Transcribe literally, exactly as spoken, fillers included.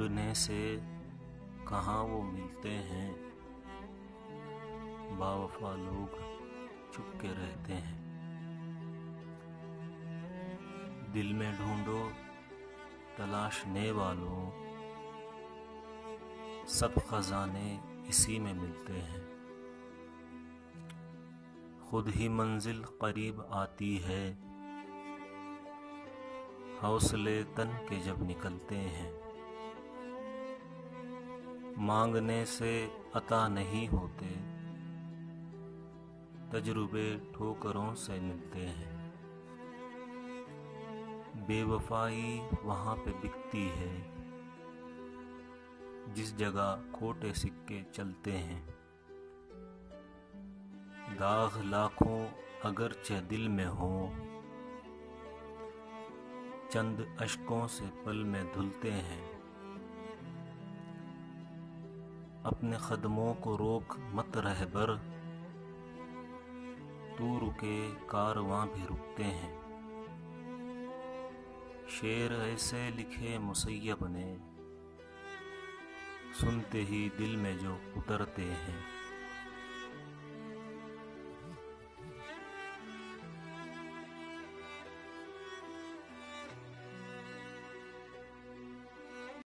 مانگنے سے کہاں وہ ملتے ہیں، باوفا لوگ چھپ کے رہتے ہیں۔ دل میں ڈھونڈو تلاشنے والوں، سب خزانے اسی میں ملتے ہیں۔ خود ہی منزل قریب آتی ہے، حوصلے تن کے جب نکلتے ہیں۔ مانگنے سے عطا نہیں ہوتے، تجربے ٹھوکروں سے ملتے ہیں۔ بے وفائی وہاں پہ بکتی ہے جس جگہ کھوٹے سکے چلتے ہیں۔ داغ لاکھوں اگرچہ دل میں ہوں، چند اشکوں سے پل میں دھلتے ہیں۔ اپنے قدموں کو روک مت رہبر، تو رکے کارواں بھی رکتے ہیں۔ شعر ایسے لکھے مسیب نے، سنتے ہی دل میں جو اترتے ہیں۔